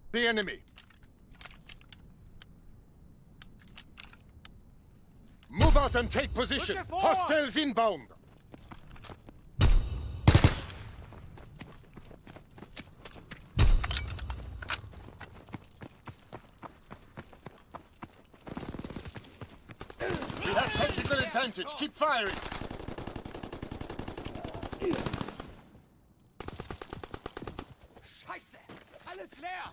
The enemy. Move out and take position. Hostiles inbound. We have tactical advantage. Keep firing. Scheiße! Alles leer!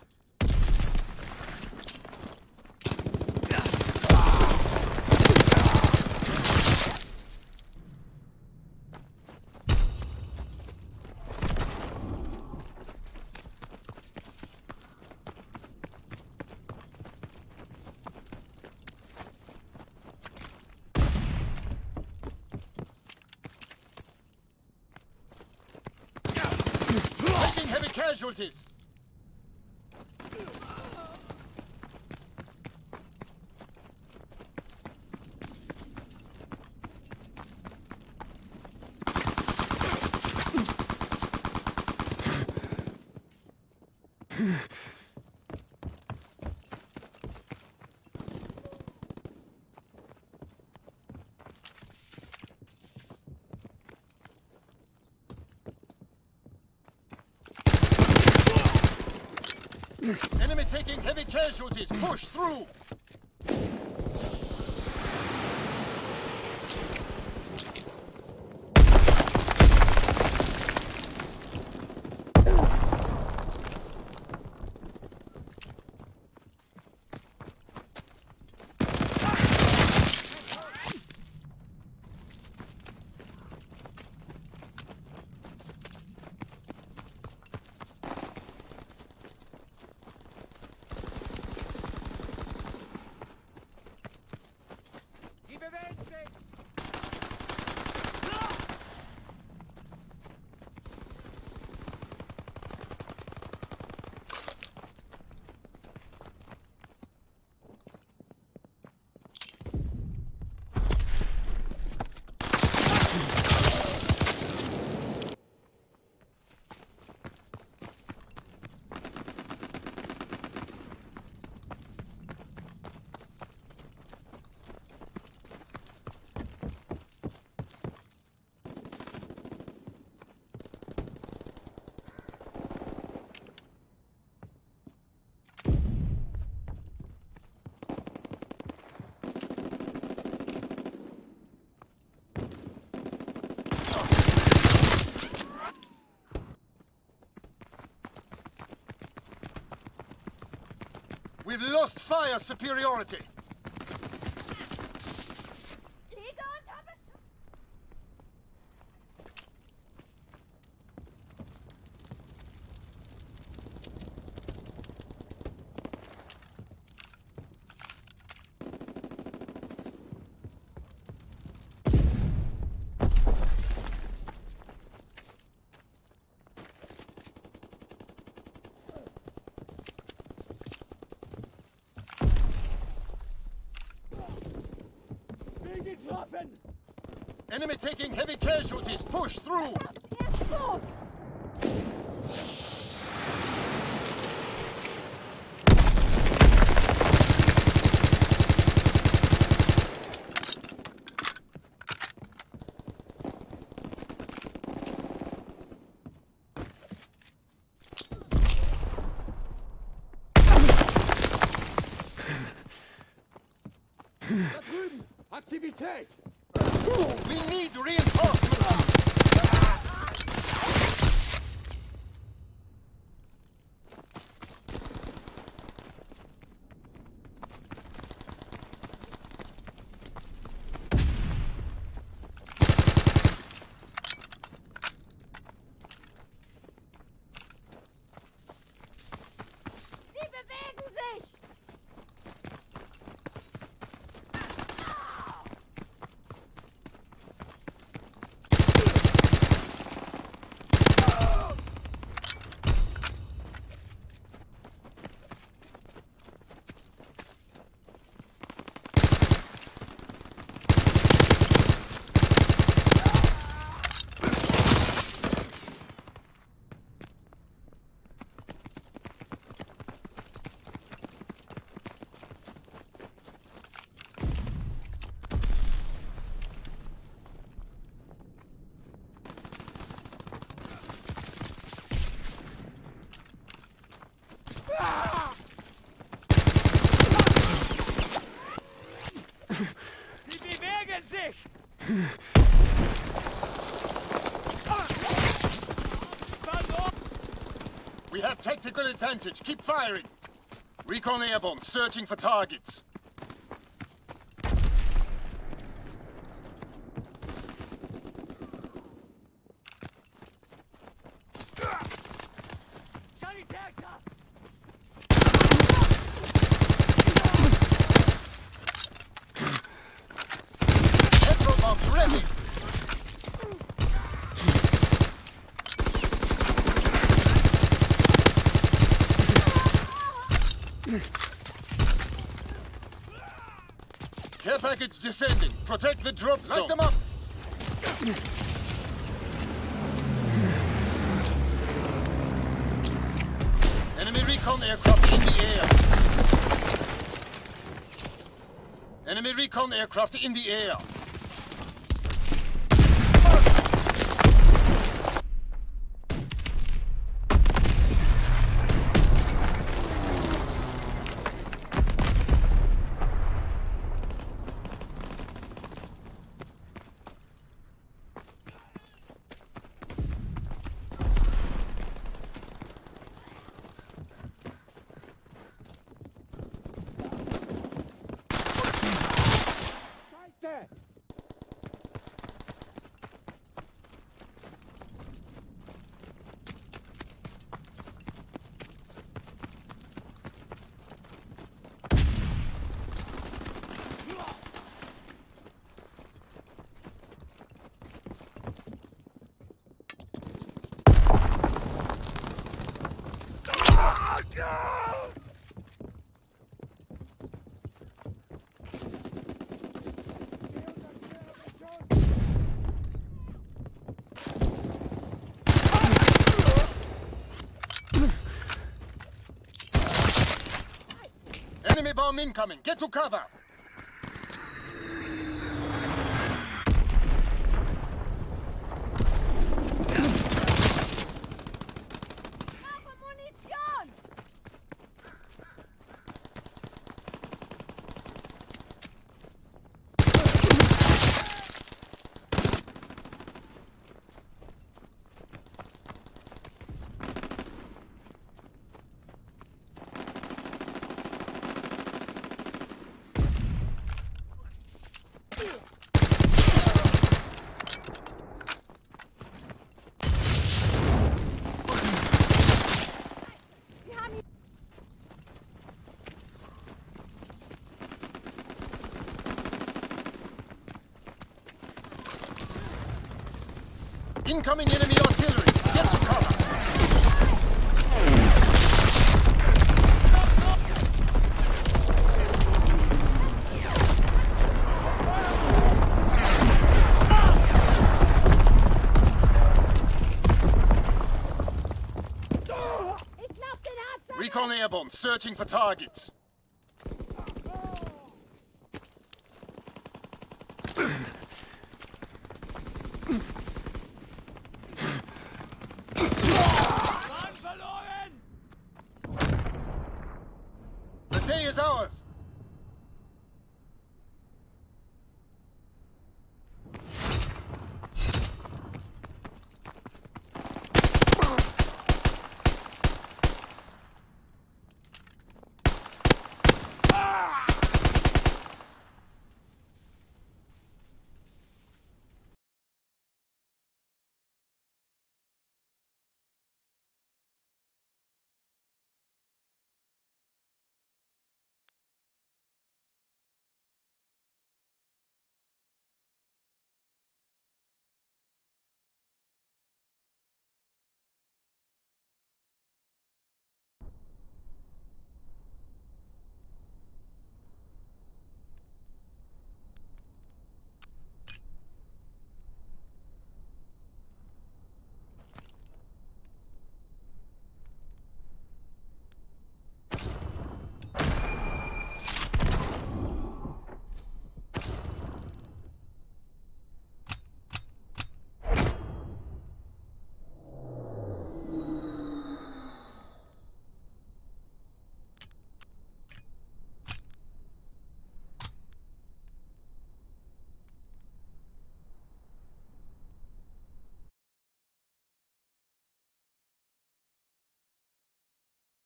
Taking heavy casualties. Enemy taking heavy casualties. Push through. Die bewegen sich! We've lost fire superiority. Getroffen! Enemy taking heavy casualties. Push through. Er ist tot! Da drüben! Aktivität! We need reinforcements. Sie bewegen sich! We have tactical advantage. Keep firing. Recon airborne, searching for targets. Petrol bombs ready. Care package descending. Protect the drop zone. Light them up. Enemy recon aircraft in the air. Enemy recon aircraft in the air. Enemy bomb incoming. Get to cover. Brauche Munition! Sie haben ihn. Incoming enemy artillery. Get to cover. Ich glaub, den hat's. Recon airborne, searching for targets. The day is ours.